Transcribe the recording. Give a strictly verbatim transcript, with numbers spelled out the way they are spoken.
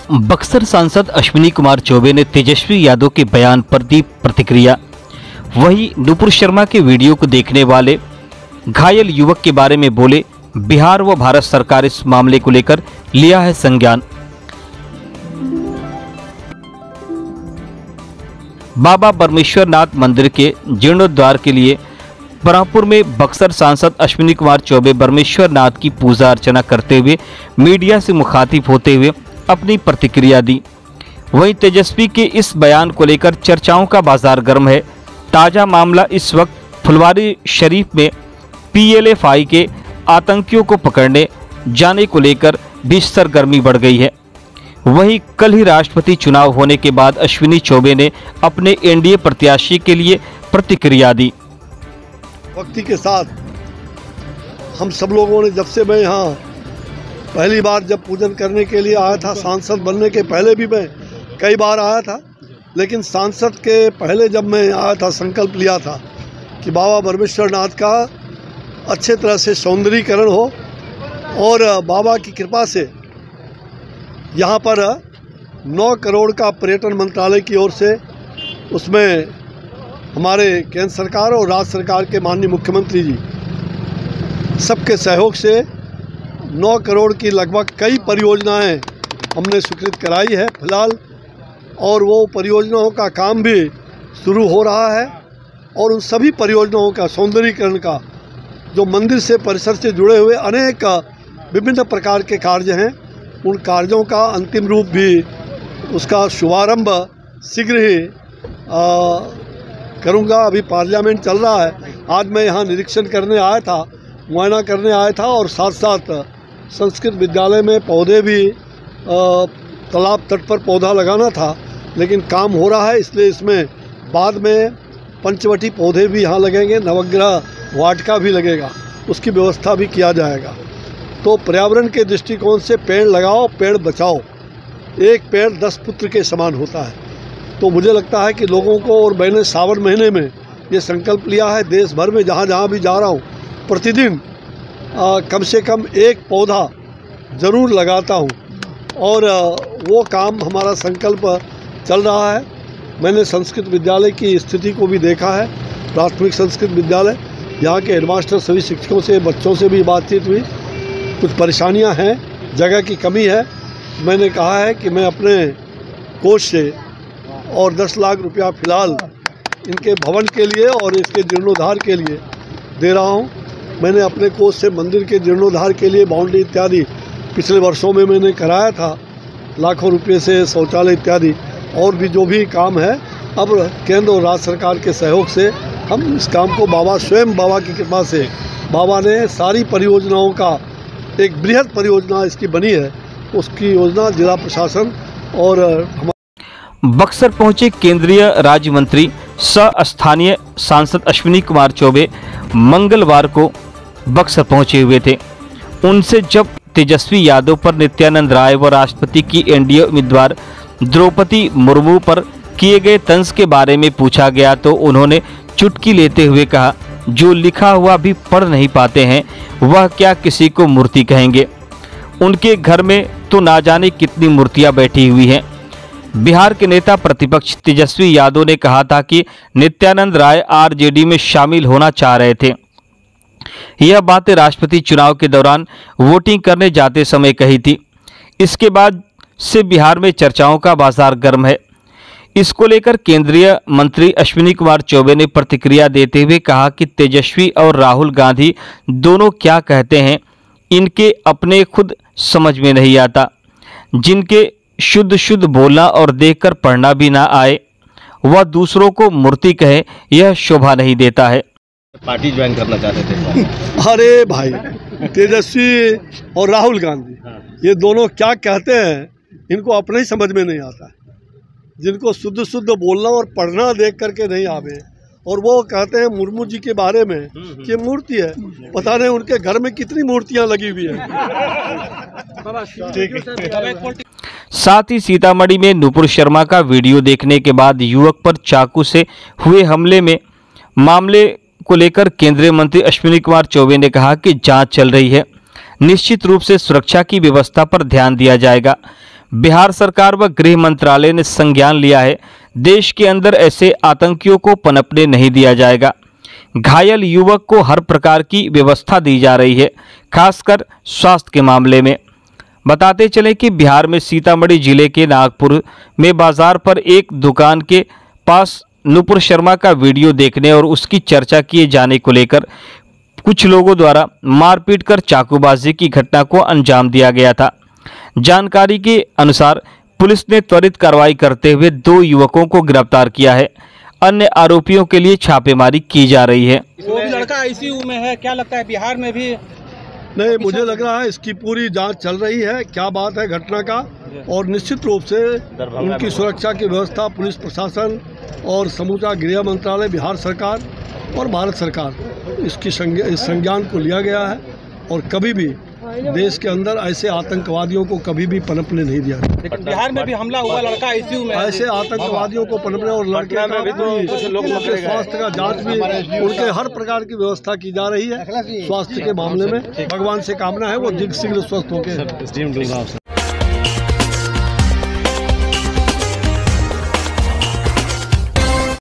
बक्सर सांसद अश्विनी कुमार चौबे ने तेजस्वी यादव के बयान पर दी प्रतिक्रिया। वहीं नुपुर शर्मा के वीडियो को देखने वाले घायल युवक के बारे में बोले, बिहार व भारत सरकार इस मामले को लेकर लिया है संज्ञान। बाबा बरमेश्वर नाथ मंदिर के जीर्णोद्धार के लिए बरामपुर में बक्सर सांसद अश्विनी कुमार चौबे बरमेश्वर नाथ की पूजा अर्चना करते हुए मीडिया से मुखातिब होते हुए अपनी प्रतिक्रिया दी। वहीं तेजस्वी के इस बयान को लेकर चर्चाओं का बाजार गर्म है। ताज़ा मामला इस वक्त फुलवारी शरीफ में पीएलएफआई के आतंकियों को पकड़ने जाने को लेकर भी सरगर्मी बढ़ गई है। वहीं कल ही राष्ट्रपति चुनाव होने के बाद अश्विनी चौबे ने अपने एनडीए प्रत्याशी के लिए प्रतिक्रिया दी। वक्ति के साथ हम सब लोगों ने, जब से मैं यहाँ पहली बार जब पूजन करने के लिए आया था, सांसद बनने के पहले भी मैं कई बार आया था, लेकिन सांसद के पहले जब मैं आया था संकल्प लिया था कि बाबा बरमेश्वर नाथ का अच्छे तरह से सौंदर्यीकरण हो और बाबा की कृपा से यहाँ पर नौ करोड़ का पर्यटन मंत्रालय की ओर से, उसमें हमारे केंद्र सरकार और राज्य सरकार के माननीय मुख्यमंत्री जी सबके सहयोग से नौ करोड़ की लगभग कई परियोजनाएं हमने स्वीकृत कराई है फिलहाल, और वो परियोजनाओं का काम भी शुरू हो रहा है। और उन सभी परियोजनाओं का सौंदर्यीकरण का, जो मंदिर से परिसर से जुड़े हुए अनेक विभिन्न प्रकार के कार्य हैं, उन कार्यों का अंतिम रूप भी, उसका शुभारंभ शीघ्र ही आ, करूँगा। अभी पार्लियामेंट चल रहा है। आज मैं यहाँ निरीक्षण करने आया था, मुआयना करने आया था, और साथ साथ संस्कृत विद्यालय में पौधे भी, तालाब तट पर पौधा लगाना था, लेकिन काम हो रहा है, इसलिए इसमें बाद में पंचवटी पौधे भी यहाँ लगेंगे, नवग्रह वाटिका भी लगेगा, उसकी व्यवस्था भी किया जाएगा। तो पर्यावरण के दृष्टिकोण से पेड़ लगाओ, पेड़ बचाओ, एक पेड़ दस पुत्र के समान होता है। तो मुझे लगता है कि लोगों को, और मैंने सावन महीने में ये संकल्प लिया है, देश भर में जहाँ जहाँ भी जा रहा हूँ प्रतिदिन आ, कम से कम एक पौधा ज़रूर लगाता हूँ, और आ, वो काम हमारा संकल्प चल रहा है। मैंने संस्कृत विद्यालय की स्थिति को भी देखा है, प्राथमिक संस्कृत विद्यालय, यहाँ के हेडमास्टर सभी शिक्षकों से, बच्चों से भी बातचीत हुई। कुछ परेशानियाँ हैं, जगह की कमी है। मैंने कहा है कि मैं अपने कोष से और दस लाख रुपया फ़िलहाल इनके भवन के लिए और इसके जीर्णोद्धार के लिए दे रहा हूँ। मैंने अपने कोष से मंदिर के जीर्णोद्धार के लिए बाउंड्री इत्यादि पिछले वर्षों में मैंने कराया था, लाखों रुपये से, शौचालय इत्यादि, और भी जो भी काम है, अब केंद्र और राज्य सरकार के सहयोग से हम इस काम को, बाबा स्वयं, बाबा की कृपा से, बाबा ने सारी परियोजनाओं का एक बृहद परियोजना इसकी बनी है, उसकी योजना जिला प्रशासन और बक्सर पहुंचे केंद्रीय राज्य मंत्री सह स्थानीय सांसद अश्विनी कुमार चौबे मंगलवार को बक्सर पहुंचे हुए थे। उनसे जब तेजस्वी यादव पर, नित्यानंद राय व राष्ट्रपति की एनडीए उम्मीदवार द्रौपदी मुर्मू पर किए गए तंज के बारे में पूछा गया तो उन्होंने चुटकी लेते हुए कहा, जो लिखा हुआ भी पढ़ नहीं पाते हैं वह क्या किसी को मूर्ति कहेंगे। उनके घर में तो ना जाने कितनी मूर्तियां बैठी हुई हैं। बिहार के नेता प्रतिपक्ष तेजस्वी यादव ने कहा था कि नित्यानंद राय आरजेडी में शामिल होना चाह रहे थे। यह बातें राष्ट्रपति चुनाव के दौरान वोटिंग करने जाते समय कही थी। इसके बाद से बिहार में चर्चाओं का बाजार गर्म है। इसको लेकर केंद्रीय मंत्री अश्विनी कुमार चौबे ने प्रतिक्रिया देते हुए कहा कि तेजस्वी और राहुल गांधी दोनों क्या कहते हैं, इनके अपने खुद समझ में नहीं आता। जिनके शुद्ध शुद्ध बोलना और देखकर पढ़ना भी ना आए, वह दूसरों को मूर्ति कहे, यह शोभा नहीं देता है। पार्टी ज्वाइन करना चाहते थे। अरे भाई, तेजस्वी और राहुल गांधी ये दोनों क्या कहते हैं, इनको अपने ही समझ में नहीं आता है। जिनको शुद्ध शुद्ध बोलना और पढ़ना देख करके नहीं आवे, और वो कहते हैं मुर्मू जी के बारे में कि मूर्ति है। पता नहीं उनके घर में कितनी मूर्तियां लगी हुई हैं। साथ ही सीतामढ़ी में नुपुर शर्मा का वीडियो देखने के बाद युवक पर चाकू से हुए हमले में मामले को लेकर केंद्रीय मंत्री अश्विनी कुमार चौबे ने कहा कि जांच चल रही है, निश्चित रूप से सुरक्षा की व्यवस्था पर ध्यान दिया जाएगा। बिहार सरकार व गृह मंत्रालय ने संज्ञान लिया है। देश के अंदर ऐसे आतंकियों को पनपने नहीं दिया जाएगा। घायल युवक को हर प्रकार की व्यवस्था दी जा रही है, खासकर स्वास्थ्य के मामले में। बताते चले कि बिहार में सीतामढ़ी जिले के नागपुर में बाजार पर एक दुकान के पास नुपुर शर्मा का वीडियो देखने और उसकी चर्चा किए जाने को लेकर कुछ लोगों द्वारा मारपीट कर चाकूबाजी की घटना को अंजाम दिया गया था। जानकारी के अनुसार पुलिस ने त्वरित कार्रवाई करते हुए दो युवकों को गिरफ्तार किया है। अन्य आरोपियों के लिए छापेमारी की जा रही है। वो भी लड़का आईसीयू में है, क्या लगता है बिहार में भी? नहीं, मुझे लग रहा है इसकी पूरी जांच चल रही है, क्या बात है घटना का, और निश्चित रूप से उनकी सुरक्षा की व्यवस्था पुलिस प्रशासन और समूचा गृह मंत्रालय, बिहार सरकार और भारत सरकार इसकी इस संज्ञान को लिया गया है और कभी भी देश के अंदर ऐसे आतंकवादियों को कभी भी पनपने नहीं दिया। लेकिन बिहार में भी हमला हुआ, लड़का आईसीयू में, ऐसे आतंकवादियों को पनपने और लड़के का भी उनके स्वास्थ्य का जांच भी, उनके हर प्रकार की व्यवस्था की जा रही है। स्वास्थ्य के मामले में भगवान से कामना है वो शीघ्र स्वस्थ होकर